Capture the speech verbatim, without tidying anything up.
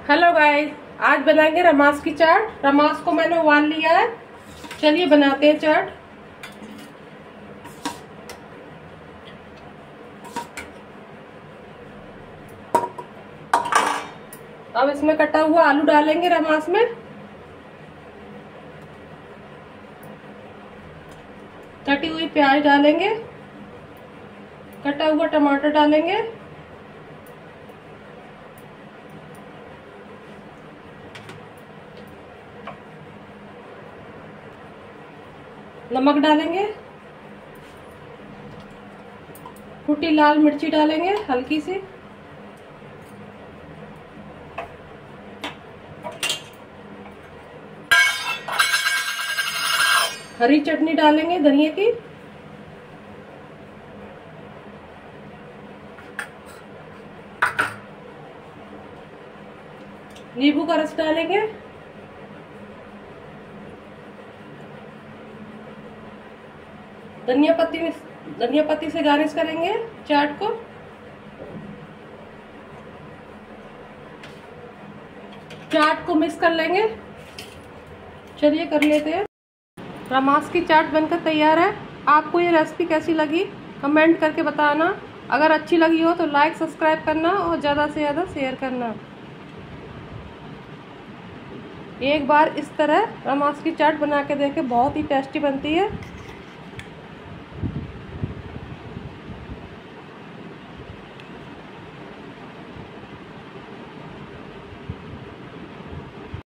Hello guys, आज बनाएंगे रमास की चाट। रमास को मैंने उबाल लिया है। चलिए बनाते हैं चाट। अब इसमें कटा हुआ आलू डालेंगे रमास में। कटी हुई प्याज डालेंगे। कटा हुआ टमाटर डालेंगे। नमक डालेंगे। कुटी लाल मिर्ची डालेंगे हल्की सी। हरी चटनी डालेंगे धनिया की। नींबू का रस डालेंगे। धनिया पत्ती धनिया पत्ती से गार्निश करेंगे चाट को। चाट को मिक्स कर लेंगे। चलिए कर लेते हैं। रमास की चाट बनकर तैयार है। आपको ये रेसिपी कैसी लगी कमेंट करके बताना। अगर अच्छी लगी हो तो लाइक सब्सक्राइब करना और ज़्यादा से ज़्यादा शेयर करना। एक बार इस तरह रमास की चाट बना के देखें, बहुत ही टेस्टी बनती है।